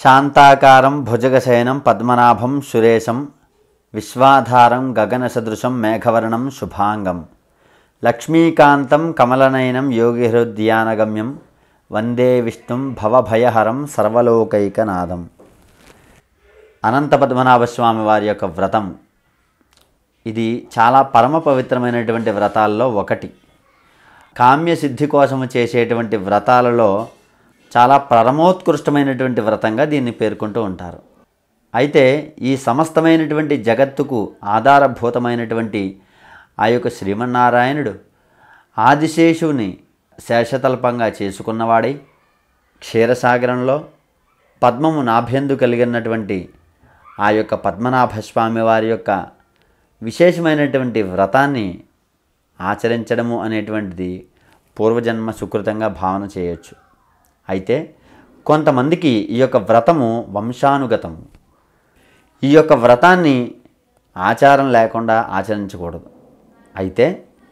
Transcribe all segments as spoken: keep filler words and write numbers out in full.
శాంతాకారం భుజగశయనం పద్మనాభం సురేశం విశ్వాధారం గగనసదృశం మేఘవర్ణం శుభాంగం లక్ష్మీకాంతం కమలనయనం యోగిహృద్యానగమ్యం వందే విష్ణుం భవభయహరం సర్వలోకైకనాథం. అనంత పద్మనాభస్వామి వారి యొక్క వ్రతం ఇది చాలా పరమ పవిత్రమైనటువంటి వ్రతాల్లో ఒకటి. కామ్యసిద్ధి కోసము చేసేటువంటి వ్రతాలలో చాలా పరమోత్కృష్టమైనటువంటి వ్రతంగా దీన్ని పేర్కొంటూ ఉంటారు. అయితే ఈ సమస్తమైనటువంటి జగత్తుకు ఆధారభూతమైనటువంటి ఆ యొక్క శ్రీమన్నారాయణుడు ఆదిశేషువుని శేషతల్పంగా చేసుకున్నవాడై క్షీరసాగరంలో పద్మము నాభ్యందు కలిగినటువంటి ఆ యొక్క పద్మనాభస్వామి వారి యొక్క విశేషమైనటువంటి వ్రతాన్ని ఆచరించడము అనేటువంటిది పూర్వజన్మ సుకృతంగా భావన చేయొచ్చు. అయితే కొంతమందికి ఈ యొక్క వ్రతము వంశానుగతము. ఈ యొక్క వ్రతాన్ని ఆచారం లేకుండా ఆచరించకూడదు. అయితే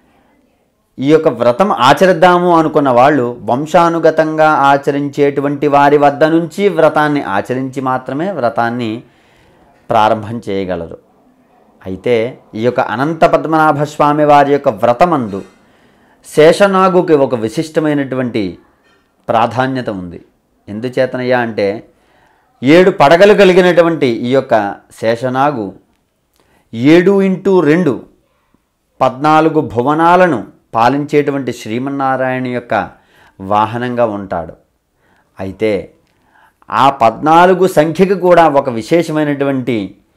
ఈ యొక్క వ్రతం ఆచరిద్దాము అనుకున్న వాళ్ళు వంశానుగతంగా ఆచరించేటువంటి వారి వద్ద నుంచి వ్రతాన్ని ఆచరించి మాత్రమే వ్రతాన్ని ప్రారంభం చేయగలరు. అయితే ఈ యొక్క అనంత పద్మనాభస్వామి వారి యొక్క వ్రతమందు శేషనాగుకి ఒక విశిష్టమైనటువంటి ప్రాధాన్యత ఉంది. ఎందుచేతనయ్యా అంటే ఏడు పడగలు కలిగినటువంటి ఈ యొక్క శేషనాగు ఏడు ఇంటూ రెండు పద్నాలుగు భువనాలను పాలించేటువంటి శ్రీమన్నారాయణ యొక్క వాహనంగా ఉంటాడు. అయితే ఆ పద్నాలుగు సంఖ్యకు కూడా ఒక విశేషమైనటువంటి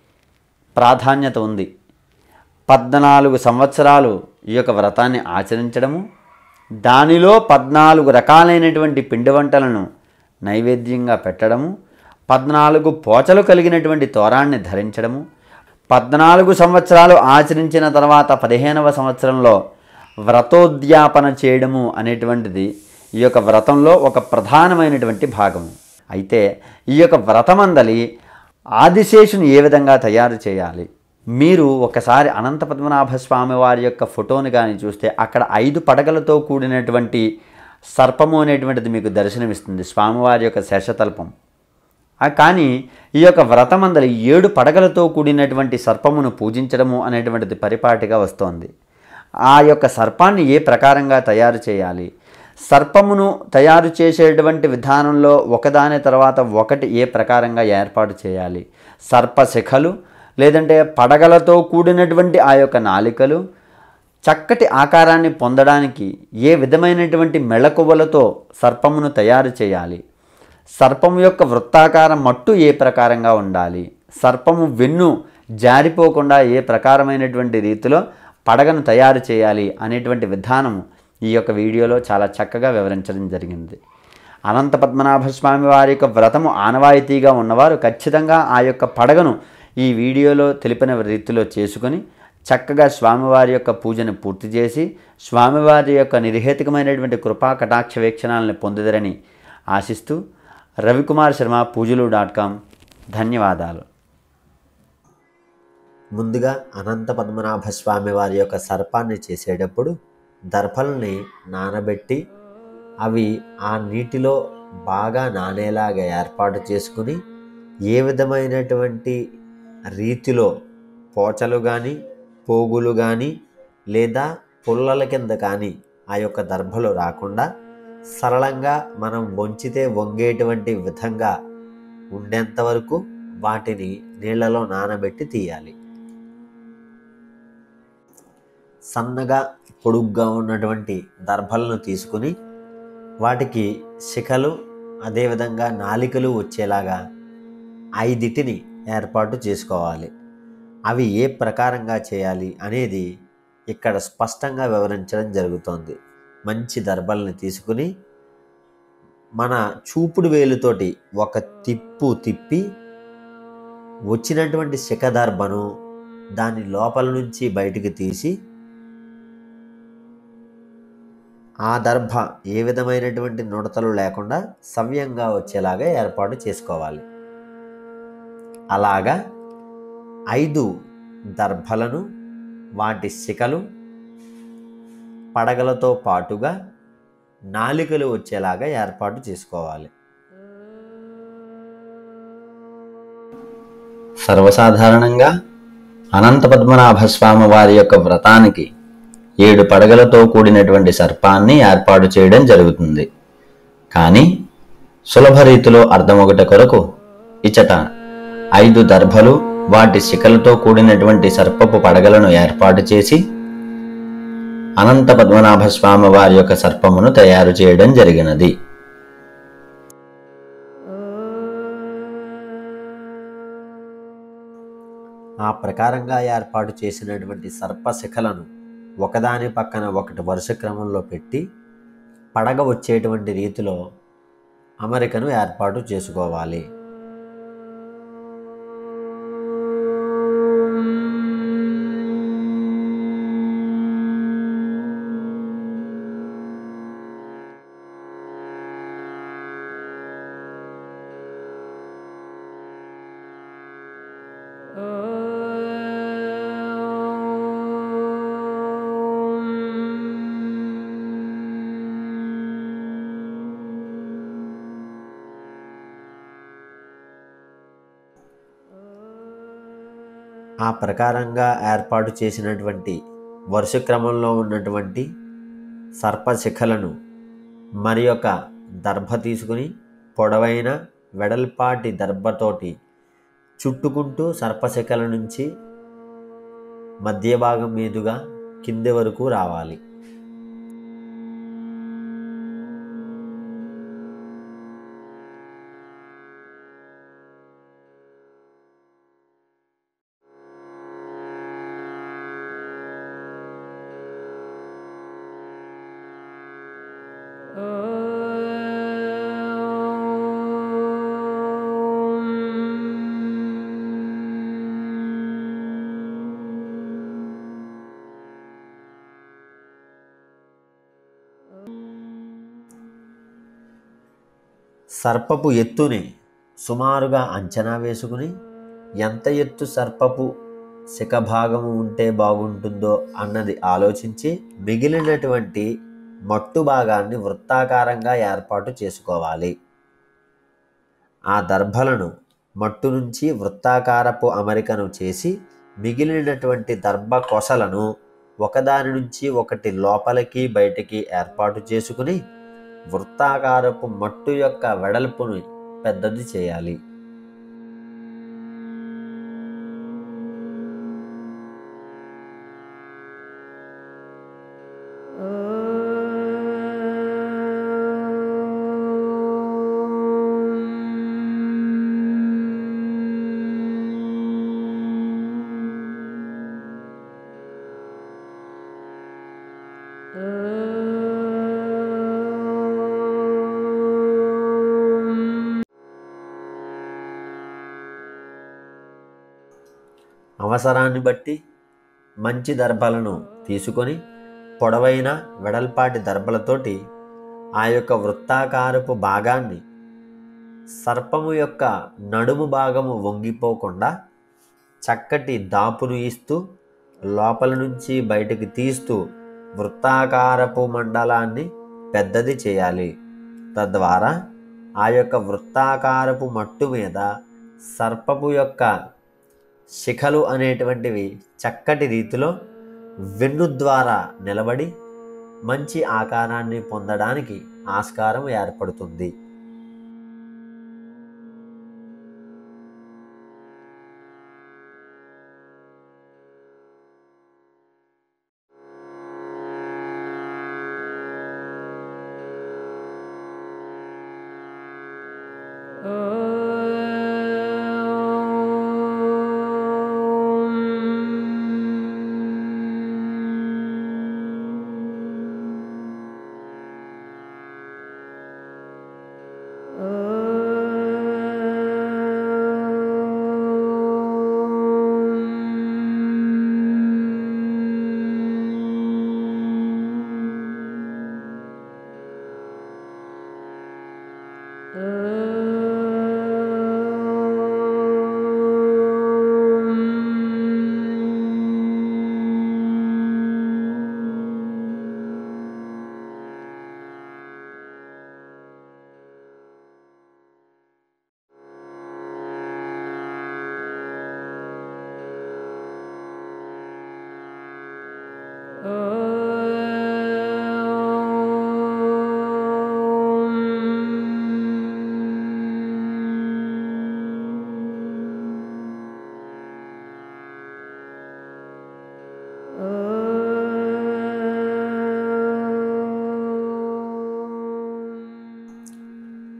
ప్రాధాన్యత ఉంది. పద్నాలుగు సంవత్సరాలు ఈ యొక్క వ్రతాన్ని ఆచరించడము, దానిలో పద్నాలుగు రకాలైనటువంటి పిండి వంటలను నైవేద్యంగా పెట్టడము, పద్నాలుగు పోచలు కలిగినటువంటి తోరాన్ని ధరించడము, పద్నాలుగు సంవత్సరాలు ఆచరించిన తర్వాత పదిహేనవ సంవత్సరంలో వ్రతోద్యాపన చేయడము అనేటువంటిది ఈ యొక్క వ్రతంలో ఒక ప్రధానమైనటువంటి భాగము. అయితే ఈ యొక్క వ్రతమందలి ఆదిశేషుని ఏ విధంగా తయారు చేయాలి? మీరు ఒకసారి అనంత పద్మనాభస్వామి వారి యొక్క ఫోటోని కానీ చూస్తే అక్కడ ఐదు పడగలతో కూడినటువంటి సర్పము అనేటువంటిది మీకు దర్శనమిస్తుంది, స్వామివారి యొక్క శేషతల్పం. కానీ ఈ యొక్క వ్రతమందలి ఏడు పడగలతో కూడినటువంటి సర్పమును పూజించడము అనేటువంటిది పరిపాటిగా వస్తోంది. ఆ యొక్క సర్పాన్ని ఏ ప్రకారంగా తయారు చేయాలి, సర్పమును తయారు చేసేటువంటి విధానంలో ఒకదాని తర్వాత ఒకటి ఏ ప్రకారంగా ఏర్పాటు చేయాలి, సర్పశిఖలు లేదంటే పడగలతో కూడినటువంటి ఆ యొక్క నాలికలు చక్కటి ఆకారాన్ని పొందడానికి ఏ విధమైనటువంటి మెళకువలతో సర్పమును తయారు చేయాలి, సర్పము యొక్క వృత్తాకారం మట్టు ఏ ప్రకారంగా ఉండాలి, సర్పము వెన్ను జారిపోకుండా ఏ ప్రకారమైనటువంటి రీతిలో పడగను తయారు చేయాలి అనేటువంటి విధానము ఈ యొక్క వీడియోలో చాలా చక్కగా వివరించడం జరిగింది. అనంత పద్మనాభస్వామి వారి యొక్క వ్రతము ఆనవాయితీగా ఉన్నవారు ఖచ్చితంగా ఆ యొక్క పడగను ఈ వీడియోలో తెలిపిన రీతిలో చేసుకొని చక్కగా స్వామివారి యొక్క పూజను పూర్తి చేసి స్వామివారి యొక్క నిర్హేతుకమైనటువంటి కృపా కటాక్ష వీక్షణాలను పొందుదరని ఆశిస్తూ రవికుమార్ శర్మ పూజలు డాట్ కామ్. ధన్యవాదాలు. ముందుగా అనంత పద్మనాభస్వామి వారి యొక్క సర్పాన్ని చేసేటప్పుడు దర్భల్ని నానబెట్టి అవి ఆ నీటిలో బాగా నానేలాగా ఏర్పాటు చేసుకుని ఏ విధమైనటువంటి రీతిలో పోచలు కానీ పోగులు కానీ లేదా పుల్లల కింద కానీ ఆ యొక్క దర్భలు రాకుండా సరళంగా మనం వంచితే వంగేటువంటి విధంగా ఉండేంత వరకు వాటిని నీళ్లలో నానబెట్టి తీయాలి. సన్నగా పొడుగ్గా ఉన్నటువంటి దర్భలను తీసుకుని వాటికి శిఖలు అదేవిధంగా నాలికలు వచ్చేలాగా ఐదిటిని ఏర్పాటు చేసుకోవాలి. అవి ఏ ప్రకారంగా చేయాలి అనేది ఇక్కడ స్పష్టంగా వివరించడం జరుగుతోంది. మంచి దర్భల్ని తీసుకుని మన చూపుడు వేలుతోటి ఒక తిప్పు తిప్పి వచ్చినటువంటి శిఖదర్భను దాని లోపల నుంచి బయటికి తీసి ఆ దర్భ ఏ విధమైనటువంటి నుడతలు లేకుండా సవ్యంగా వచ్చేలాగా ఏర్పాటు చేసుకోవాలి. అలాగా ఐదు దర్భలను వాటి శిఖలు పడగలతో పాటుగా నాలికలు వచ్చేలాగా ఏర్పాటు చేసుకోవాలి. సర్వసాధారణంగా అనంత పద్మనాభ స్వామి వారి యొక్క వ్రతానికి ఏడు పడగలతో కూడినటువంటి సర్పాన్ని ఏర్పాటు చేయడం జరుగుతుంది. కానీ సులభ రీతిలో అర్థమొకట కొరకు ఇచ్చట ఐదు దర్భలు వాటి శిఖలతో కూడినటువంటి సర్పపు పడగలను ఏర్పాటు చేసి అనంత పద్మనాభ స్వామి వారి యొక్క సర్పమును తయారు చేయడం జరిగినది. ఆ ప్రకారంగా ఏర్పాటు చేసినటువంటి సర్పశిఖలను ఒకదాని పక్కన ఒకటి వరుస క్రమంలో పెట్టి పడగ వచ్చేటువంటి రీతిలో అమరికను ఏర్పాటు చేసుకోవాలి. ఆ ప్రకారంగా ఏర్పాటు చేసినటువంటి వరుస క్రమంలో ఉన్నటువంటి సర్పశిఖలను మరి యొక్క దర్భ తీసుకుని పొడవైన వెడల్పాటి దర్భతోటి చుట్టుకుంటూ సర్పశిఖల నుంచి మధ్య భాగం మీదుగా కింది వరకు రావాలి. సర్పపు ఎత్తుని సుమారుగా అంచనా వేసుకుని ఎంత ఎత్తు సర్పపు శిఖభాగము ఉంటే బాగుంటుందో అన్నది ఆలోచించి మిగిలినటువంటి మట్టు భాగాన్ని వృత్తాకారంగా ఏర్పాటు చేసుకోవాలి. ఆ దర్భలను మట్టు నుంచి వృత్తాకారపు అమరికను చేసి మిగిలినటువంటి దర్భ కొసలను ఒకదాని నుంచి ఒకటి లోపలికి బయటికి ఏర్పాటు చేసుకుని వృత్తాకారపు మట్టు యొక్క వెడల్పును పెద్దది చేయాలి. అవసరాన్ని బట్టి మంచి దర్భలను తీసుకొని పొడవైన వెడల్పాటి దర్భలతోటి ఆ యొక్క వృత్తాకారపు భాగాన్ని సర్పము యొక్క నడుము భాగము వంగిపోకుండా చక్కటి దాపును ఇస్తూ లోపల నుంచి బయటికి తీస్తూ వృత్తాకారపు మండలాన్ని పెద్దది చేయాలి. తద్వారా ఆ యొక్క వృత్తాకారపు మట్టు మీద సర్పపు యొక్క శిఖలు అనేటువంటివి చక్కటి రీతిలో వెన్ను ద్వారా నిలబడి మంచి ఆకారాన్ని పొందడానికి ఆస్కారం ఏర్పడుతుంది.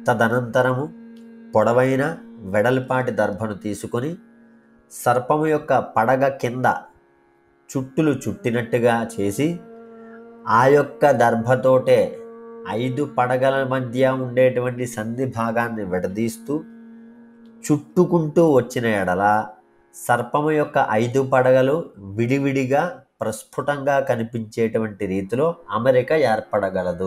తదనంతరము పొడవైన వెడల్పాటి దర్భను తీసుకొని సర్పము యొక్క పడగ కింద చుట్టులు చుట్టినట్టుగా చేసి ఆ యొక్క దర్భతోటే ఐదు పడగల మధ్య ఉండేటువంటి సంధి భాగాన్ని విడదీస్తూ చుట్టుకుంటూ వచ్చిన ఎడల సర్పము యొక్క ఐదు పడగలు విడివిడిగా ప్రస్ఫుటంగా కనిపించేటువంటి రీతిలో అమరిక ఏర్పడగలదు.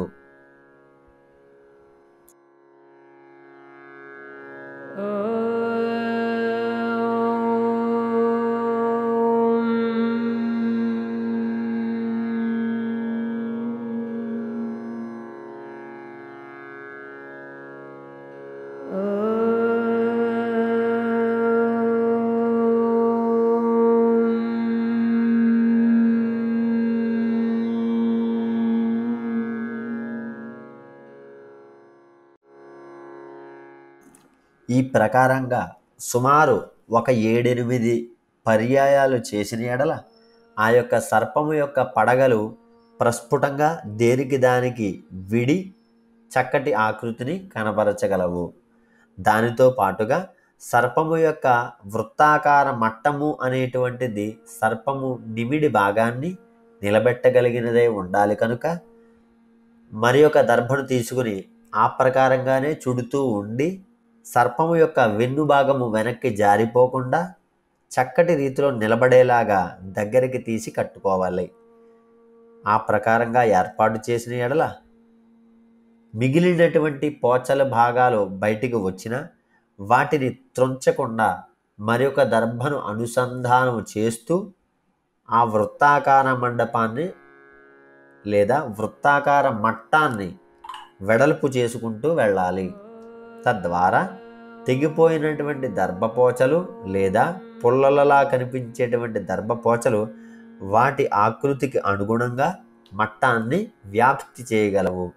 ఈ ప్రకారంగా సుమారు ఒక ఏడెనిమిది పర్యాయాలు చేసిన ఎడల ఆ యొక్క సర్పము యొక్క పడగలు ప్రస్ఫుటంగా దేనికి దానికి విడి చక్కటి ఆకృతిని కనబరచగలవు. దానితో పాటుగా సర్పము యొక్క వృత్తాకార మట్టము అనేటువంటిది సర్పము నిమిడి భాగాన్ని నిలబెట్టగలిగినదే ఉండాలి కనుక మరి ఒక దర్భను తీసుకుని ఆ ప్రకారంగానే చుడుతూ ఉండి సర్పము యొక్క వెన్ను భాగము వెనక్కి జారిపోకుండా చక్కటి రీతిలో నిలబడేలాగా దగ్గరికి తీసి కట్టుకోవాలి. ఆ ప్రకారంగా ఏర్పాటు చేసిన ఎడల మిగిలినటువంటి పోచల భాగాలు బయటికి వచ్చిన వాటిని త్రుంచకుండా మరి ఒక దర్భను అనుసంధానం చేస్తూ ఆ వృత్తాకార మండపాన్ని లేదా వృత్తాకార మట్టాన్ని వెడల్పు చేసుకుంటూ వెళ్ళాలి. తద్వారా తెగిపోయినటువంటి దర్భపోచలు లేదా పుల్లలలా కనిపించేటువంటి దర్భపోచలు వాటి ఆకృతికి అనుగుణంగా మట్టాన్ని వ్యాప్తి చేయగలవు.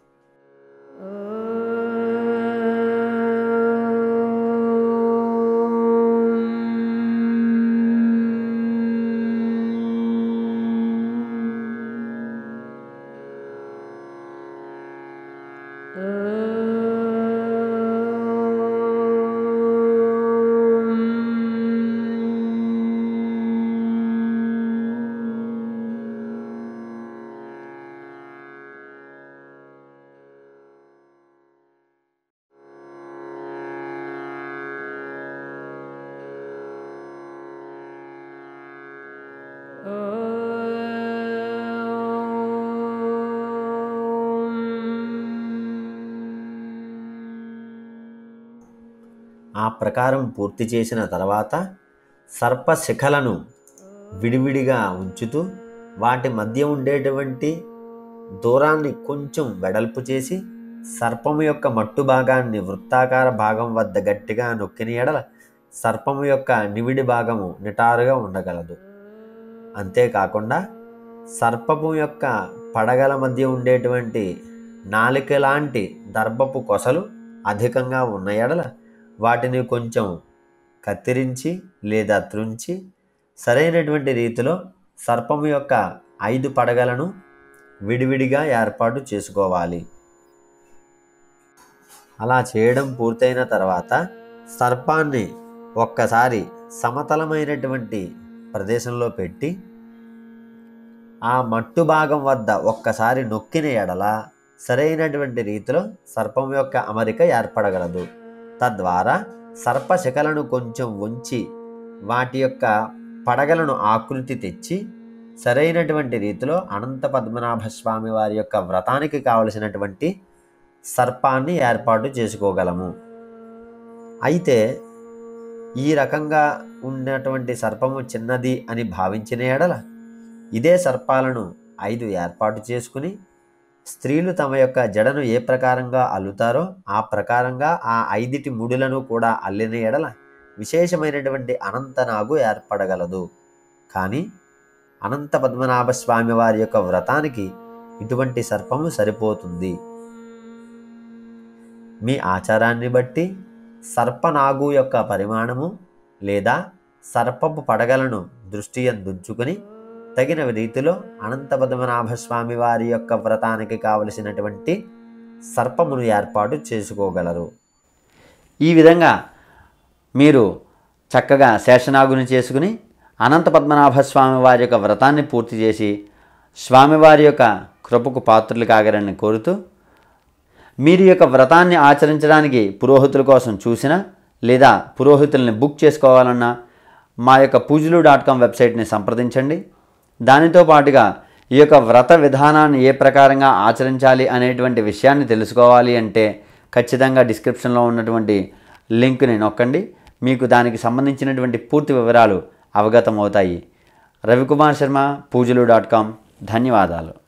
ఆ ప్రకారం పూర్తి చేసిన తర్వాత సర్పశిఖలను విడివిడిగా ఉంచుతూ వాటి మధ్య ఉండేటువంటి దూరాన్ని కొంచెం వెడల్పు చేసి సర్పము యొక్క మట్టు భాగాన్ని వృత్తాకార భాగం వద్ద గట్టిగా నొక్కిన ఎడల సర్పము యొక్క నివిడి భాగము నిటారుగా ఉండగలదు. అంతేకాకుండా సర్పము యొక్క పడగల మధ్య ఉండేటువంటి నాలిక లాంటి దర్భపు కొసలు అధికంగా ఉన్న ఎడల వాటిని కొంచెం కత్తిరించి లేదా త్రుంచి సరైనటువంటి రీతిలో సర్పము యొక్క ఐదు పడగలను విడివిడిగా ఏర్పాటు చేసుకోవాలి. అలా చేయడం పూర్తయిన తర్వాత సర్పాన్ని ఒక్కసారి సమతలమైనటువంటి ప్రదేశంలో పెట్టి ఆ మట్టు భాగం వద్ద ఒక్కసారి నొక్కిన ఎడల సరైనటువంటి రీతిలో సర్పం యొక్క అమరిక ఏర్పడగలదు. తద్వారా సర్పశిఖలను కొంచెం ఉంచి వాటి యొక్క పడగలను ఆకృతి తెచ్చి సరైనటువంటి రీతిలో అనంత పద్మనాభ స్వామి వారి యొక్క వ్రతానికి కావలసినటువంటి సర్పాన్ని ఏర్పాటు చేసుకోగలము. అయితే ఈ రకంగా ఉన్నటువంటి సర్పము చిన్నది అని భావించిన ఎడల ఇదే సర్పాలను ఐదు ఏర్పాటు చేసుకుని స్త్రీలు తమ యొక్క జడను ఏ ప్రకారంగా అల్లుతారో ఆ ప్రకారంగా ఆ ఐదిటి ముడులను కూడా అల్లిన ఎడల విశేషమైనటువంటి అనంతనాగు ఏర్పడగలదు. కానీ అనంత పద్మనాభ స్వామి వారి యొక్క వ్రతానికి ఇటువంటి సర్పము సరిపోతుంది. మీ ఆచారాన్ని బట్టి సర్పనాగు యొక్క పరిమాణము లేదా సర్పపు పడగలను దృష్టి యందుంచుకొని తగిన రీతిలో అనంత పద్మనాభ స్వామి వారి యొక్క వ్రతానికి కావలసినటువంటి సర్పమును ఏర్పాటు చేసుకోగలరు. ఈ విధంగా మీరు చక్కగా శేషనాగుని చేసుకుని అనంత పద్మనాభ స్వామి వారి యొక్క వ్రతాన్ని పూర్తి చేసి స్వామివారి యొక్క కృపకు పాత్రులు కాగరని కోరుతూ, మీరు యొక్క వ్రతాన్ని ఆచరించడానికి పురోహితుల కోసం చూసినా లేదా పురోహితుల్ని బుక్ చేసుకోవాలన్నా మా యొక్క పూజలు డాట్ కామ్ వెబ్సైట్ని సంప్రదించండి. దానితో పాటుగా ఈ యొక్క వ్రత విధానాన్ని ఏ ప్రకారంగా ఆచరించాలి అనేటువంటి విషయాన్ని తెలుసుకోవాలి అంటే ఖచ్చితంగా డిస్క్రిప్షన్లో ఉన్నటువంటి లింక్ని నొక్కండి. మీకు దానికి సంబంధించినటువంటి పూర్తి వివరాలు అవగతమవుతాయి. రవికుమార్ శర్మ, పూజలు డాట్ కామ్. ధన్యవాదాలు.